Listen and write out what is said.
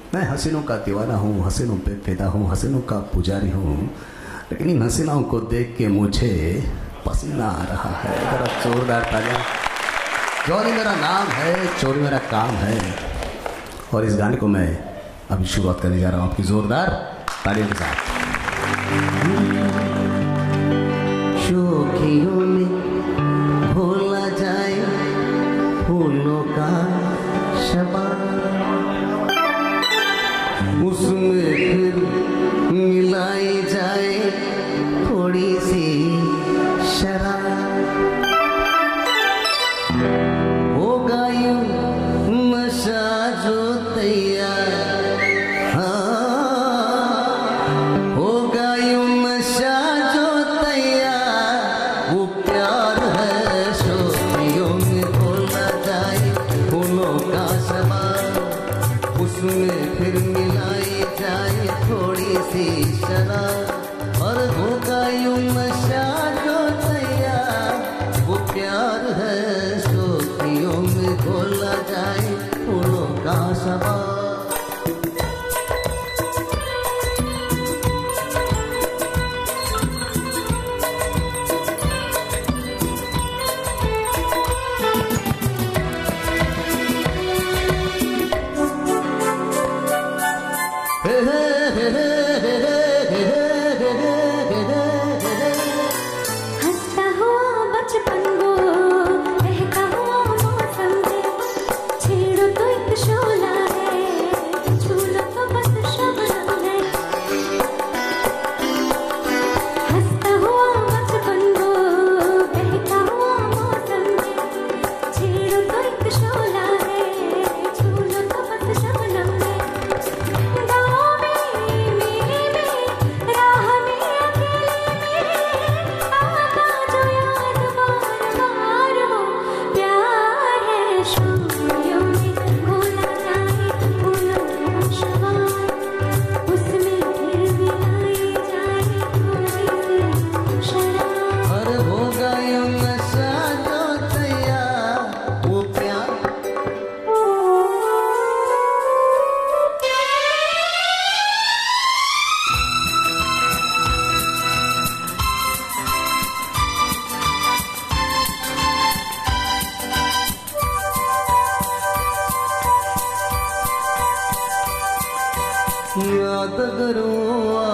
मैं हसीनों का दीवाना हूँ, हसीनों पे फिदा हूँ, हसीनों का पुजारी हूँ, लेकिन इन हसीनाओं को देख के मुझे पसीना आ रहा है। जरा जोरदार तालियां। चोरी मेरा नाम है, चोरी मेरा काम है। और इस गाने को मैं अभी शुरुआत करने जा रहा हूँ आपकी जोरदार तालियों के साथ। शोखियों में भोला जाए फूलों का शबान, उसमें फिर मिलाई जाए थोड़ी सी शराब, होगा यूं नशा जो तैयार, हाँ होगा यूं नशा जो तैयार, वो प्यार है शोखियों में भोला जाए फूलों का शबान, उसमें फिर मिलाई जाए थोड़ी सी शराब, और होगा यूं नशा जो तैयार, वो प्यार है शोखियों में घोला जाए फूलों का शबाब। याद करो